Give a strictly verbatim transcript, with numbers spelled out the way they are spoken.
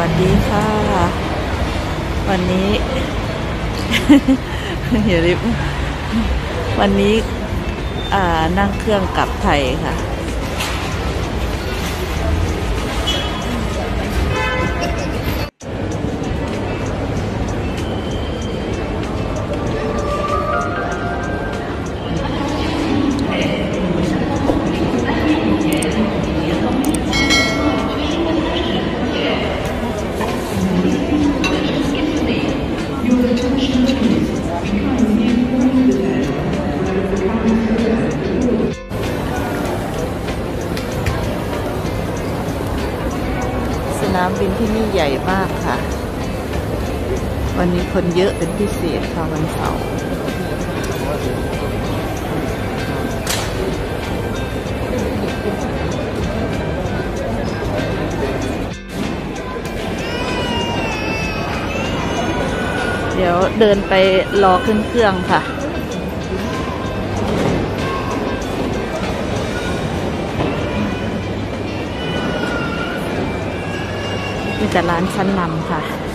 วัสดีค่ะวันนี้ อย่าลืมวันนี้นั่งเครื่องกลับไทยค่ะสนามบินที่นี่ใหญ่มากค่ะวันนี้คนเยอะเป็นพิเศษค่ะวันเสาร์เดี๋ยวเดินไปรอขึ้นเครื่องค่ะมีแต่ร้านชั้นนำค่ะ